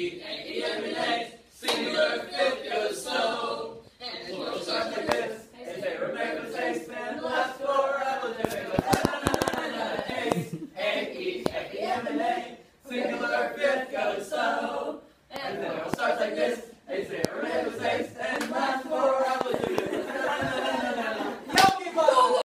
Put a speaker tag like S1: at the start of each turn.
S1: A-E-M-E-N-A, singular fifth goes slow. And the world starts like this. If they remember the face, then left forever. A-E-M-E-N-A, singular fifth goes slow. And the world starts like this.